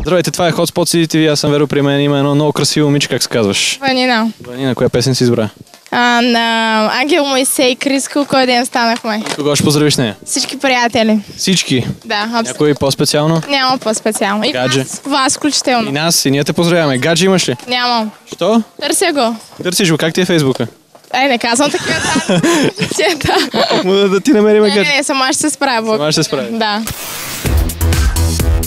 Здравейте, това е Hotspot CTV, аз съм Веро, при мен има едно много красиво момиче, как се казваш? Ванина. Ванина, коя песен си избра? На Ангел Моисей Криско, кой ден станахме? Кога ще поздравиш нея? Всички приятели. Всички? Да, абсолютно. Някой по-специално? Няма по-специално. И Гадже. вас включително. И нас, и ние те поздравяваме. Гадже имаш ли? Нямам. Що? Търся го. Търсиш го, как ти е Фейсбука? Не казвам такива Му да ти намерим гадже. Не, сама ще се справя. Сама ще се справя. Да.